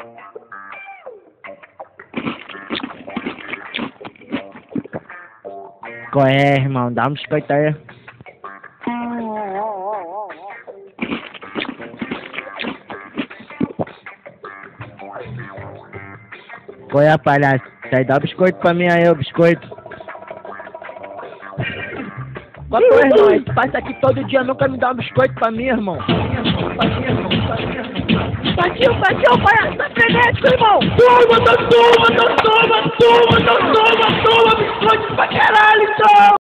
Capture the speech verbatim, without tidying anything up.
Qual é, irmão? Dá um biscoito aí. Qual é, palhaço? Sai, dá biscoito pra mim aí, o biscoito. Qual é, irmão? Tu passa aqui todo dia, nunca me dá um biscoito pra mim, irmão. Partiu, partiu, palhaço, tá frenético, irmão. Toma, toma, toma, toma, toma, toma, toma, toma, biscoito pra caralho, toma.